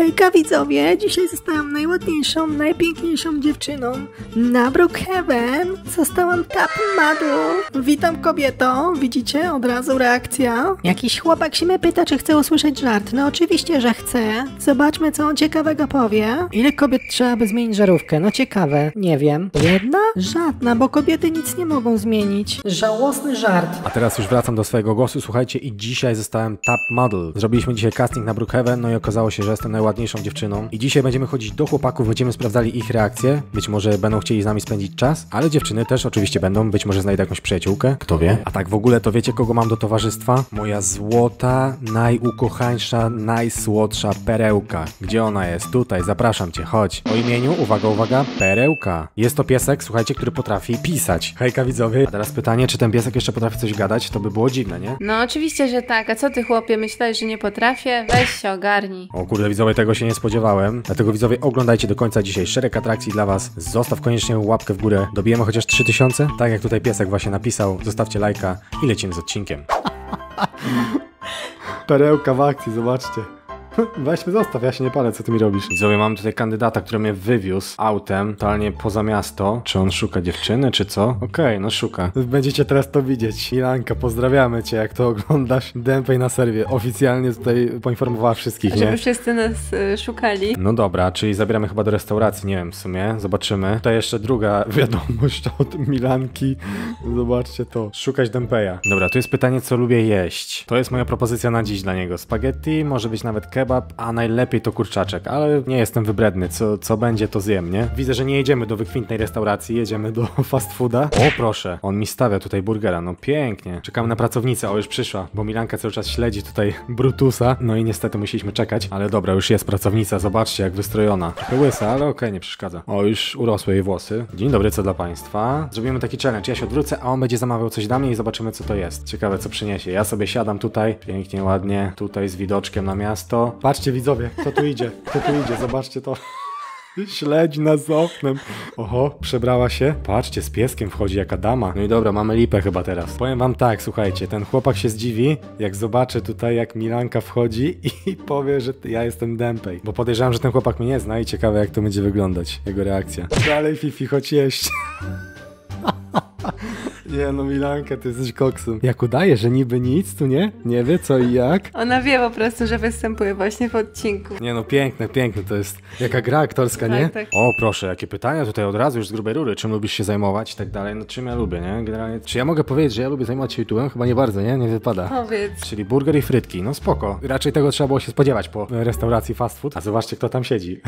Hejka widzowie, dzisiaj zostałam najładniejszą, najpiękniejszą dziewczyną na Brookhaven. Zostałam top model. Witam kobieto, widzicie? Od razu reakcja. Jakiś chłopak się mnie pyta, czy chce usłyszeć żart. No oczywiście, że chce. Zobaczmy, co on ciekawego powie. Ile kobiet trzeba, by zmienić żarówkę? No ciekawe, nie wiem. Jedna? Żadna, bo kobiety nic nie mogą zmienić. Żałosny żart. A teraz już wracam do swojego głosu, słuchajcie, i dzisiaj zostałem top model. Zrobiliśmy dzisiaj casting na Brookhaven, no i okazało się, że jestem najładniejszą dziewczyną. I dzisiaj będziemy chodzić do chłopaków, będziemy sprawdzali ich reakcje. Być może będą chcieli z nami spędzić czas, ale dziewczyny też oczywiście będą. Być może znajdę jakąś przyjaciółkę, kto wie. A tak w ogóle to wiecie, kogo mam do towarzystwa? Moja złota, najukochańsza, najsłodsza perełka. Gdzie ona jest? Tutaj, zapraszam cię, chodź. O imieniu, uwaga, uwaga, Perełka. Jest to piesek, słuchajcie, który potrafi pisać. Hejka widzowie. A teraz pytanie, czy ten piesek jeszcze potrafi coś gadać? To by było dziwne, nie? No oczywiście, że tak. A co ty, chłopie, myślałeś, że nie potrafię? Weź się ogarnij. O kurde, widzowie, tego się nie spodziewałem. Dlatego widzowie, oglądajcie do końca dzisiaj szereg atrakcji dla was. Zostaw koniecznie łapkę w górę. Dobijemy chociaż 3000? Tak jak tutaj piesek właśnie napisał. Zostawcie lajka i lecimy z odcinkiem. Perełka w akcji, zobaczcie. Weźmy zostaw, ja się nie palę, co ty mi robisz. Widzowie, mam tutaj kandydata, który mnie wywiózł autem, totalnie poza miasto. Czy on szuka dziewczyny, czy co? Okej, no szuka. Będziecie teraz to widzieć. Ilanka, pozdrawiamy cię, jak to oglądasz. Dępej na serwie. Oficjalnie tutaj poinformowała wszystkich, nie? Żeby wszyscy nas szukali. No dobra, czyli zabieramy chyba do restauracji, nie wiem w sumie. Zobaczymy. Tutaj jeszcze druga wiadomość od Milanki. Zobaczcie to. Szukać Dępeja. Dobra, tu jest pytanie, co lubię jeść. To jest moja propozycja na dziś dla niego. Spaghetti, może być nawet kebab, a najlepiej to kurczaczek, ale nie jestem wybredny, co będzie to zjem, nie? Widzę, że nie jedziemy do wykwintnej restauracji, jedziemy do fast fooda. O proszę, on mi stawia tutaj burgera, no pięknie. Czekamy na pracownicę, o już przyszła, bo Milanka cały czas śledzi tutaj Brutusa, no i niestety musieliśmy czekać, ale dobra, już jest pracownica, zobaczcie jak wystrojona. Trochę łysa, ale okej, nie przeszkadza. O, już urosły jej włosy. Dzień dobry, co dla państwa? Zrobimy taki challenge, ja się odwrócę, a on będzie zamawiał coś dla mnie i zobaczymy co to jest. Ciekawe co przyniesie. Ja sobie siadam tutaj, pięknie, ładnie, tutaj z widoczkiem na miasto. Patrzcie widzowie, kto tu idzie, zobaczcie to. Śledzi nas z oknem. Oho, przebrała się. Patrzcie, z pieskiem wchodzi jaka dama. No i dobra, mamy lipę chyba teraz. Powiem wam tak, słuchajcie, ten chłopak się zdziwi, jak zobaczy tutaj, jak Milanka wchodzi i powie, że ja jestem Dępej. Bo podejrzewam, że ten chłopak mnie nie zna i ciekawe, jak to będzie wyglądać, jego reakcja. Dalej, Fifi, chodź jeść. Nie no, Milanka, ty jesteś koksem. Jak udaje, że niby nic tu nie? Nie wie co i jak? Ona wie po prostu, że występuje właśnie w odcinku. Nie no, piękne to jest. Jaka gra aktorska, tak, nie? Tak. O proszę, jakie pytania tutaj od razu już z grubej rury. Czym lubisz się zajmować i tak dalej? No czym ja lubię, nie? Generalnie, czy ja mogę powiedzieć, że ja lubię zajmować się YouTube'em? Chyba nie bardzo, nie? Nie wypada. Powiedz. Czyli burger i frytki, no spoko. Raczej tego trzeba było się spodziewać po restauracji fast food. A zobaczcie, kto tam siedzi.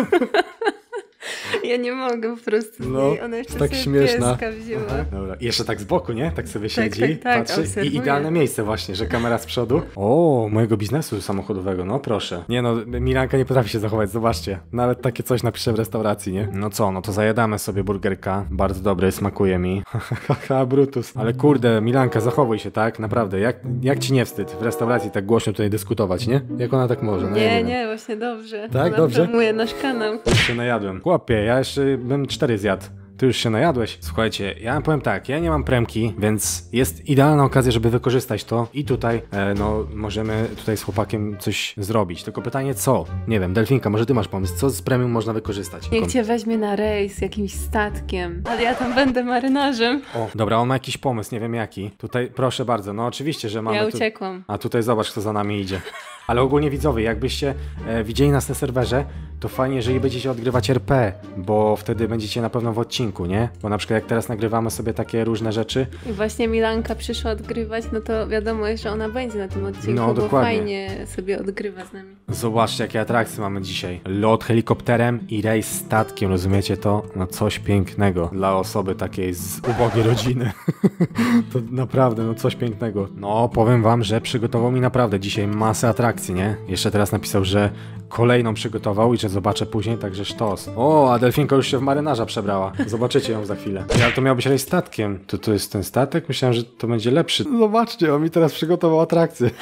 Ja nie mogę po prostu. No, ona jeszcze tak sobie śmieszna. pieska wzięła. Aha. Dobra. I jeszcze tak z boku, nie? Tak sobie siedzi, tak, patrzy. obserwuję. I idealne miejsce właśnie, że kamera z przodu. O, mojego biznesu samochodowego, no proszę. Nie no, Milanka nie potrafi się zachować, zobaczcie. Nawet takie coś napiszę w restauracji, nie? No co, no to zajadamy sobie burgerka. Bardzo dobry, smakuje mi. Haha, Brutus. Ale kurde, Milanka, zachowuj się, tak? Naprawdę, jak ci nie wstyd w restauracji tak głośno tutaj dyskutować, nie? Jak ona tak może? No, nie, właśnie dobrze. Tak, ona dobrze? promuje nasz kanał. Już się najadłem. Chłopie, ja jeszcze bym 4 zjadł. Ty już się najadłeś? Słuchajcie, ja powiem tak, ja nie mam premki, więc jest idealna okazja, żeby wykorzystać to i tutaj, no, możemy tutaj z chłopakiem coś zrobić. Tylko pytanie co? Nie wiem, Delfinka, może ty masz pomysł, co z premium można wykorzystać? Niech cię weźmie na rejs jakimś statkiem, ale ja tam będę marynarzem. O, dobra, on ma jakiś pomysł, nie wiem jaki. Tutaj, proszę bardzo, no oczywiście, że mamy Ja uciekłam. A tutaj zobacz, kto za nami idzie. Ale ogólnie widzowie, jakbyście widzieli nas na serwerze, to fajnie, jeżeli będziecie odgrywać RP, bo wtedy będziecie na pewno w odcinku, nie? Bo na przykład jak teraz nagrywamy sobie takie różne rzeczy. I właśnie Milanka przyszła odgrywać, no to wiadomo jest, że ona będzie na tym odcinku, no, bo dokładnie. fajnie sobie odgrywa z nami. Zobaczcie, jakie atrakcje mamy dzisiaj. Lot helikopterem i rejs statkiem, rozumiecie to? No coś pięknego dla osoby takiej z ubogiej rodziny. To naprawdę, no coś pięknego. No, powiem wam, że przygotował mi naprawdę dzisiaj masę atrakcji, nie? Jeszcze teraz napisał, że kolejną przygotował i że zobaczę później, także sztos. O, a Delfinka już się w marynarza przebrała. Zobaczycie ją za chwilę. Ale to miał być rejs statkiem. To jest ten statek? Myślałem, że to będzie lepszy. Zobaczcie, on mi teraz przygotował atrakcję.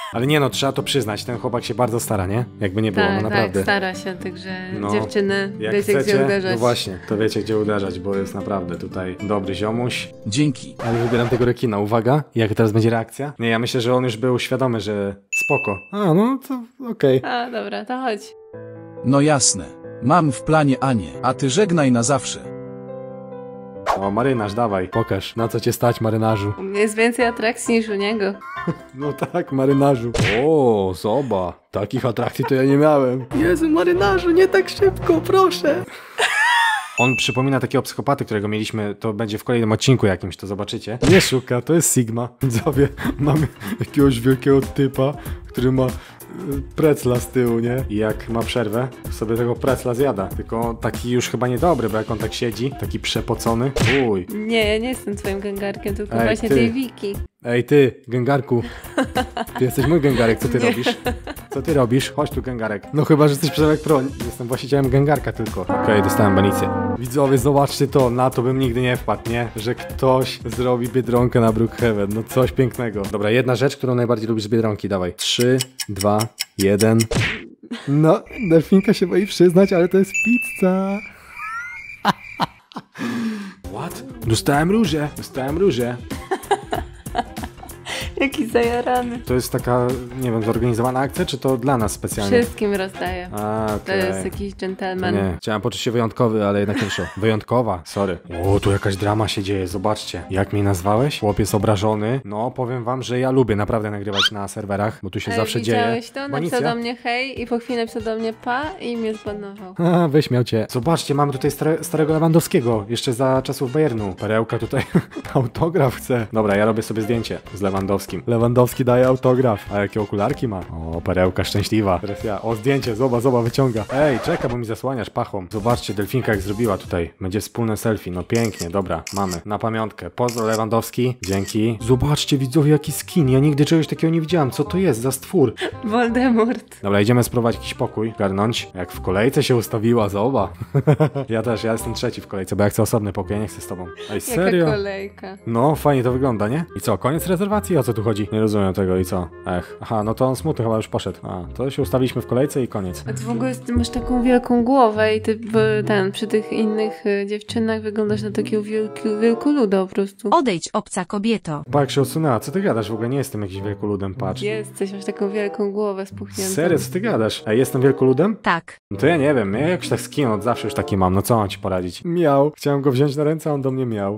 Ale nie no, trzeba to przyznać, ten chłopak się bardzo stara, nie? Jakby nie było, Tak, no naprawdę. tak, stara się, także No, dziewczyny, Jak wiecie chcecie, gdzie uderzać. no właśnie, to wiecie gdzie uderzać, bo jest naprawdę tutaj dobry ziomuś. Dzięki. Ale wybieram tego rekina, uwaga, jaka teraz będzie reakcja? Nie, ja myślę, że on już był świadomy, że spoko. A, no to okej. A, dobra, to chodź. No jasne. Mam w planie Anię, a ty żegnaj na zawsze. O, marynarz, dawaj, pokaż, na co cię stać, marynarzu. U mnie jest więcej atrakcji niż u niego. No tak, marynarzu. O, zoba, takich atrakcji to ja nie miałem. Jezu, marynarzu, nie tak szybko, proszę. On przypomina takiego psychopaty, którego mieliśmy, to będzie w kolejnym odcinku jakimś, to zobaczycie. Nie szuka, to jest Sigma. Widzowie, mamy jakiegoś wielkiego typa, który ma precla z tyłu, nie? I jak ma przerwę, to sobie tego precla zjada. Tylko taki już chyba niedobry, bo jak on tak siedzi, taki przepocony. Uj. Nie, ja nie jestem twoim gęgarkiem, tylko Ej, właśnie ty. tej Wiki. Ej ty, gęgarku. Ty jesteś mój gęgarek, co ty robisz? Co ty robisz? Chodź tu, gęgarek. No chyba, że jesteś Przemek Pro. Jestem właścicielem gęgarka tylko. Okej, dostałem banicję. Widzowie, zobaczcie to. Na to bym nigdy nie wpadł, nie? Że ktoś zrobi Biedronkę na Brookhaven. No coś pięknego. Dobra, jedna rzecz, którą najbardziej lubisz z Biedronki. Dawaj. 3, 2, 1. No, delfinka się boi przyznać, ale to jest pizza. What? Dostałem różę. Dostałem różę. Jaki zajarany. To jest taka, nie wiem, zorganizowana akcja, czy to dla nas specjalnie? Wszystkim rozdaję. A, To okej. jest jakiś dżentelmen. Nie, chciałem poczuć się wyjątkowy, ale jednak nie szło. Wyjątkowa, sorry. O, tu jakaś drama się dzieje, zobaczcie. Jak mnie nazwałeś? Chłopiec obrażony. No, powiem wam, że ja lubię naprawdę nagrywać na serwerach, bo tu się zawsze dzieje. Widziałeś to? Napisał Banicja? do mnie hej i po chwili napisał do mnie pa i mnie zbanował. Haha, wyśmiał cię. Zobaczcie, mamy tutaj starego Lewandowskiego, jeszcze za czasów Bayernu. Perełka tutaj autograf chce. Dobra, ja robię sobie zdjęcie z Lewandowskim. Lewandowski daje autograf. A jakie okularki ma? O, Perełka szczęśliwa. Teraz ja. O, zdjęcie, zoba, wyciąga. Ej, czekaj, bo mi zasłaniasz pachą. Zobaczcie, delfinka jak zrobiła tutaj. Będzie wspólne selfie. No pięknie, dobra, mamy. Na pamiątkę. Pozdro Lewandowski. Dzięki. Zobaczcie, widzowie, jaki skin. Ja nigdy czegoś takiego nie widziałem. Co to jest za stwór? Voldemort. Dobra, idziemy spróbować jakiś pokój, garnąć. Jak w kolejce się ustawiła, zoba. Ja też, ja jestem trzeci w kolejce, bo ja chcę osobny pokój, ja nie chcę z tobą. Ej, serio? Jaka kolejka. No, fajnie to wygląda, nie? I co, koniec rezerwacji? O co tu chodzi? Nie rozumiem tego i co? Aha, no to on smutny chyba już poszedł. A, to się ustawiliśmy w kolejce i koniec. A ty w ogóle masz taką wielką głowę i ty przy tych innych dziewczynach wyglądasz na takiego wielkoluda po prostu. Odejdź, obca kobieto. Pa, jak się odsunęła, co ty gadasz? W ogóle nie jestem jakimś wielkoludem, patrz. Jesteś, masz taką wielką głowę spuchniętą. Serio, co ty gadasz? Ej, jestem wielkoludem? Tak. No to ja nie wiem, ja jakoś tak skin od zawsze już taki mam, no co mam ci poradzić? Miał. Chciałem go wziąć na ręce, a on do mnie miał.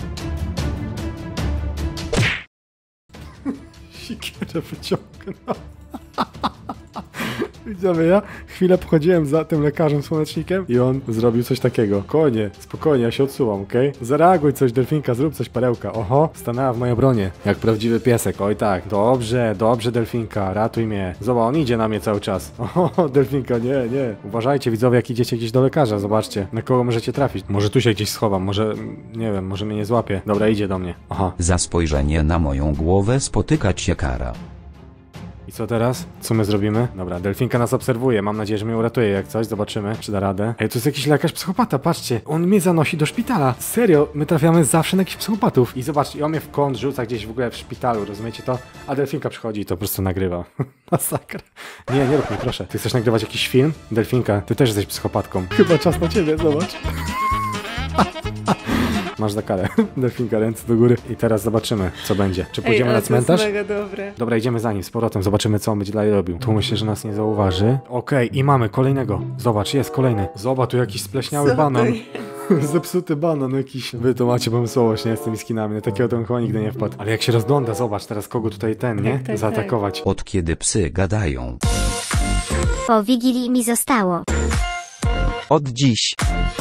Sikierę wyciągnął. Widzowie, ja chwilę pochodziłem za tym lekarzem słonecznikiem i on zrobił coś takiego. Spokojnie, ja się odsuwam, okej? Zareaguj coś, delfinka, zrób coś, Perełka. Oho, stanęła w mojej obronie, jak prawdziwy piesek, oj tak. Dobrze, delfinka, ratuj mnie. Zobacz, on idzie na mnie cały czas. Oho, delfinka, nie. Uważajcie, widzowie, jak idziecie gdzieś do lekarza, zobaczcie, na kogo możecie trafić. Może tu się gdzieś schowam, może, nie wiem, może mnie nie złapie. Dobra, idzie do mnie. Aha. Za spojrzenie na moją głowę spotykać się kara. I co teraz? Co my zrobimy? Dobra, delfinka nas obserwuje, mam nadzieję, że mnie uratuje jak coś, zobaczymy, czy da radę. Ej, to jest jakiś lekarz psychopata, patrzcie, on mnie zanosi do szpitala. Serio, my trafiamy zawsze na jakichś psychopatów. I zobaczcie, i on mnie w kąt rzuca gdzieś w ogóle w szpitalu, rozumiecie to? A delfinka przychodzi i to po prostu nagrywa. Masakra. Nie rób mi, proszę. Ty chcesz nagrywać jakiś film? Delfinka, ty też jesteś psychopatką. Chyba czas na ciebie, zobacz. Masz za karę. Delfinka, ręce do góry. I teraz zobaczymy, co będzie. Czy pójdziemy na cmentarz? To jest mega dobre. Dobra, idziemy za nim z powrotem, zobaczymy, co on będzie dalej robił. Tu myślę, że nas nie zauważy. Okej, i mamy kolejnego. Zobacz, jest kolejny. Zobacz, tu jakiś spleśniały banan. Zepsuty banan jakiś. Wy to macie pomysłowość, nie? Z tymi skinami. Na takiego to bym chyba nigdy nie wpadł. Ale jak się rozgląda, zobacz teraz kogo tutaj nie? Tak. Zaatakować. Od kiedy psy gadają. Po Wigilii mi zostało. Od dziś.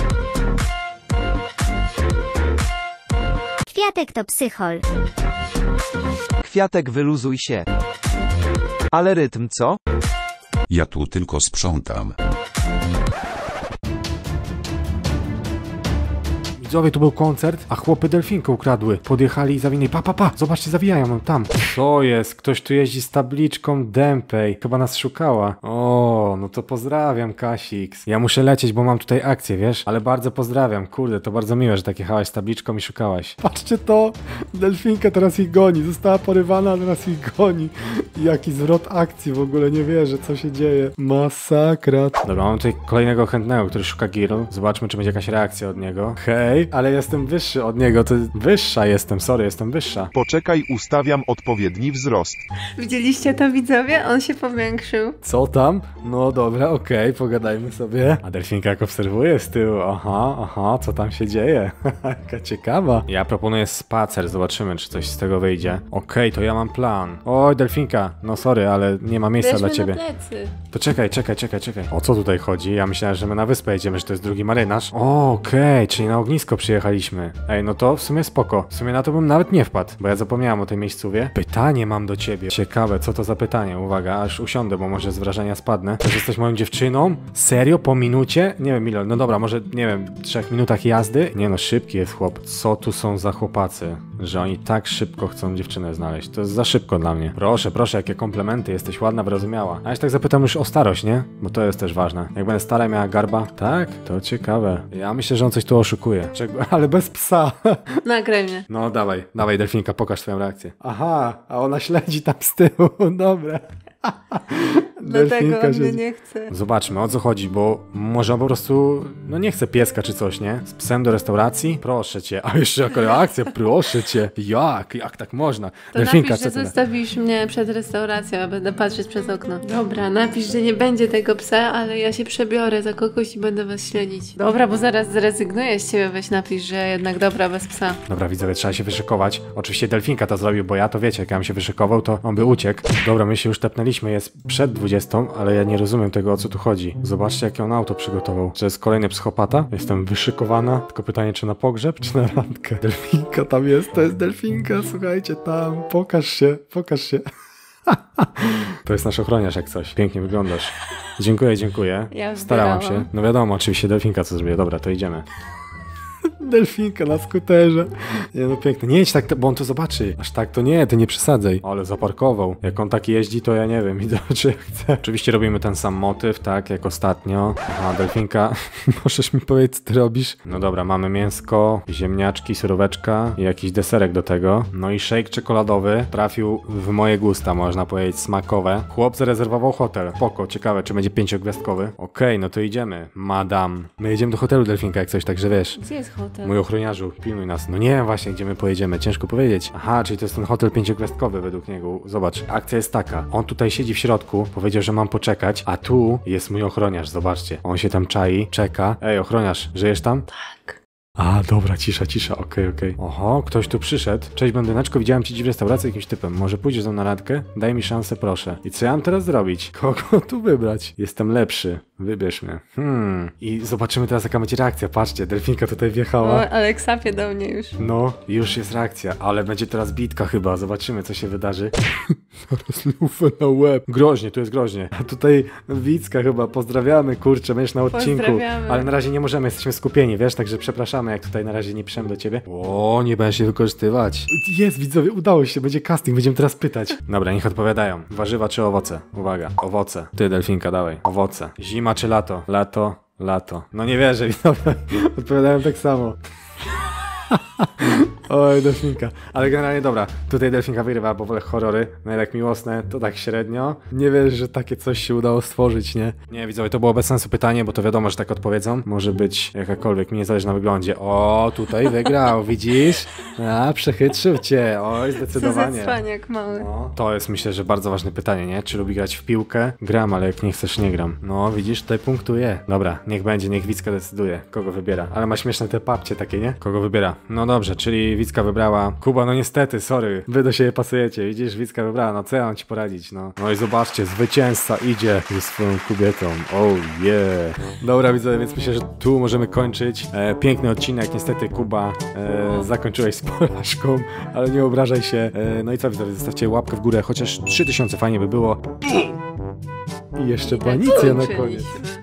Kwiatek to psychol. Kwiatek, wyluzuj się. Ale rytm, co? Ja tu tylko sprzątam. Widzowie, tu był koncert, a chłopy delfinkę ukradły. Podjechali i zawinęli. Pa. Zobaczcie, zawijają ją tam. Co jest? Ktoś tu jeździ z tabliczką Dempej. Chyba nas szukała. O, no to pozdrawiam, Kasix. Ja muszę lecieć, bo mam tutaj akcję, wiesz? Ale bardzo pozdrawiam. Kurde, to bardzo miłe, że tak jechałaś z tabliczką i szukałaś. Patrzcie to! Delfinka teraz ich goni. Została porywana, a teraz ich goni. Jaki zwrot akcji, w ogóle nie wierzę, co się dzieje. Masakra. Dobra, mam tutaj kolejnego chętnego, który szuka Girl. Zobaczmy, czy będzie jakaś reakcja od niego. Hej, ale jestem wyższy od niego. To wyższa jestem, sorry, jestem wyższa. Poczekaj, ustawiam odpowiedni wzrost. Widzieliście to, widzowie? On się powiększył. Co tam? No dobra, okej, pogadajmy sobie. A delfinka jak obserwuje z tyłu. Aha, co tam się dzieje? Jaka ciekawa. Ja proponuję spacer, zobaczymy, czy coś z tego wyjdzie. Okej, to ja mam plan. Oj, delfinka, no sorry, ale nie ma miejsca dla ciebie. Na plecy. To czekaj. O co tutaj chodzi? Ja myślałem, że my na wyspę jedziemy, że to jest drugi marynarz. Okej, czyli na ognisko przyjechaliśmy. Ej, no to w sumie spoko. W sumie na to bym nawet nie wpadł, bo ja zapomniałem o tej miejscówie. Pytanie mam do ciebie. Ciekawe, co to za pytanie? Uwaga, aż usiądę, bo może z wrażenia spadnę. Że jesteś moją dziewczyną? Serio? Po minucie? Nie wiem, ile. No dobra, może, nie wiem, 3 minutach jazdy? Nie no, szybki jest chłop. Co tu są za chłopacy? Że oni tak szybko chcą dziewczynę znaleźć. To jest za szybko dla mnie. Proszę, jakie komplementy. Jesteś ładna, wyrozumiała. A ja się tak zapytam już o starość, nie? Bo to jest też ważne. Jak będę stara, miała garba? Tak? To ciekawe. Ja myślę, że on coś tu oszukuje. Ale bez psa. Nagraj mnie. No dawaj, delfinka, pokaż swoją reakcję. Aha, a ona śledzi tam z tyłu. Dobra. Dlatego on mnie nie chce. Zobaczmy, o co chodzi, bo może on po prostu, no nie chce pieska czy coś, nie? Z psem do restauracji? Proszę cię. A jeszcze jaka reakcja, proszę cię. Jak tak można? To delfinka, napisz, że zostawisz mnie przed restauracją, a będę patrzeć przez okno. Dobra, napisz, że nie będzie tego psa, ale ja się przebiorę za kogoś i będę was śledzić. Dobra, bo zaraz zrezygnuję z ciebie, weź napisz, że jednak dobra, bez psa. Dobra, widzowie, trzeba się wyszykować. Oczywiście delfinka to zrobił, bo ja to wiecie, jak ja bym się wyszykował, to on by uciekł. Dobra, my się już tepnęliśmy, jest przed 20, ale ja nie rozumiem tego, o co tu chodzi. Zobaczcie, jakie on auto przygotował. Czy jest kolejny psychopata? Jestem wyszykowana. Tylko pytanie, czy na pogrzeb, czy na randkę? Delfinka tam jest, to jest delfinka, słuchajcie, tam. Pokaż się. To jest nasz ochroniarz jak coś. Pięknie wyglądasz. Dziękuję. Ja starałam się. No wiadomo, oczywiście delfinka co zrobię. Dobra, to idziemy. Delfinka na skuterze. Nie no piękne. Nie jedź tak, bo on to zobaczy. Aż tak to nie, ty nie przesadzaj. Ale zaparkował. Jak on tak jeździ, to ja nie wiem. I zobaczy jak chce. Oczywiście robimy ten sam motyw, tak jak ostatnio. Aha, delfinka. Możesz mi powiedzieć, co ty robisz? No dobra, mamy mięsko, ziemniaczki, suróweczka i jakiś deserek do tego. No i shake czekoladowy. Trafił w moje gusta, można powiedzieć, smakowe. Chłop zarezerwował hotel. Spoko, ciekawe, czy będzie 5-gwiazdkowy. Okej, no to idziemy. Madam. My jedziemy do hotelu, delfinka, jak coś, także wiesz. Gdzie jest hotel? Mój ochroniarzu, pilnuj nas. No nie wiem właśnie, gdzie my pojedziemy, ciężko powiedzieć. Aha, czyli to jest ten hotel 5-gwiazdkowy według niego. Zobacz, akcja jest taka. On tutaj siedzi w środku, powiedział, że mam poczekać, a tu jest mój ochroniarz, zobaczcie. On się tam czai, czeka. Ej, ochroniarz, żyjesz tam? Tak. A, dobra, cisza, okej. Oho, ktoś tu przyszedł. Cześć, blondyneczko, widziałem cię dziś w restauracji jakimś typem. Może pójdziesz ze mną na randkę? Daj mi szansę, proszę. I co ja mam teraz zrobić? Kogo tu wybrać? Jestem lepszy. Wybierz mnie. I zobaczymy teraz, jaka będzie reakcja. Patrzcie, delfinka tutaj wjechała. O, ale sapie do mnie już. No, już jest reakcja, ale będzie teraz bitka chyba. Zobaczymy, co się wydarzy. Zaraz lufę na łeb. Groźnie, tu jest groźnie. A tutaj Wicka chyba. Pozdrawiamy, kurczę, będziesz na odcinku. Pozdrawiamy. Ale na razie nie możemy, jesteśmy skupieni, wiesz, także przepraszamy, jak tutaj na razie nie piszemy do ciebie. O, nie będę się wykorzystywać. Jest, widzowie, udało się, będzie casting, będziemy teraz pytać. Dobra, niech odpowiadają. Warzywa czy owoce? Uwaga, owoce. Ty, delfinka, dawaj. Owoce. Zima czy lato? Lato. No nie wierzę, widzowie. Odpowiadają tak samo. Oj, delfinka. Ale generalnie dobra, tutaj delfinka wygrywa, bo wolę horrory. No jak miłosne, to tak średnio. Nie wiesz, że takie coś się udało stworzyć, nie? Nie, widzowie, to było bez sensu pytanie, bo to wiadomo, że tak odpowiedzą. Może być jakakolwiek, mi nie zależy na wyglądzie. O, tutaj wygrał, widzisz? A, przechytrzył cię. Oj, zdecydowanie. Co za cwaniak mały. No, to jest, myślę, że bardzo ważne pytanie, nie? Czy lubi grać w piłkę? Gram, ale jak nie chcesz, nie gram. No, widzisz, tutaj punktuje. Dobra, niech będzie, niech Wicka decyduje, kogo wybiera. Ale ma śmieszne te papcie takie, nie? Kogo wybiera? No dobrze, czyli Wicka wybrała. Kuba, no niestety, sorry. Wy do siebie pasujecie, widzisz? Wicka wybrała, no co ja mam ci poradzić, no. No i zobaczcie, zwycięzca idzie ze swoją kobietą. Oh yeah. Dobra, widzowie, więc myślę, że tu możemy kończyć. Piękny odcinek, niestety Kuba zakończyłeś z porażką, ale nie obrażaj się. No i co, widzowie, zostawcie łapkę w górę, chociaż 3000 fajnie by było. I jeszcze banicja na koniec.